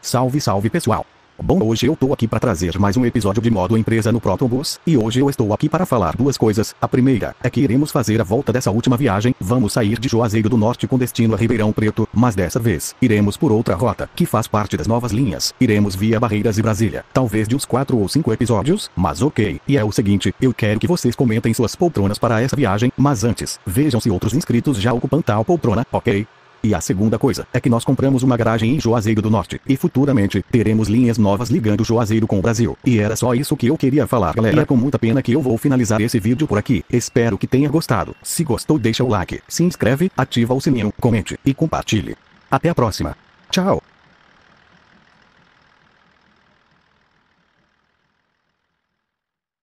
Salve salve pessoal! Bom, hoje eu tô aqui para trazer mais um episódio de modo empresa no Protobus, e hoje eu estou aqui para falar duas coisas. A primeira é que iremos fazer a volta dessa última viagem, vamos sair de Juazeiro do Norte com destino a Ribeirão Preto, mas dessa vez, iremos por outra rota, que faz parte das novas linhas, iremos via Barreiras e Brasília, talvez de uns 4 ou 5 episódios, mas ok. E é o seguinte, eu quero que vocês comentem suas poltronas para essa viagem, mas antes, vejam se outros inscritos já ocupam tal poltrona, ok? E a segunda coisa é que nós compramos uma garagem em Juazeiro do Norte, e futuramente, teremos linhas novas ligando Juazeiro com o Brasil. E era só isso que eu queria falar, galera. E é com muita pena que eu vou finalizar esse vídeo por aqui. Espero que tenha gostado. Se gostou, deixa o like, se inscreve, ativa o sininho, comente e compartilhe. Até a próxima. Tchau!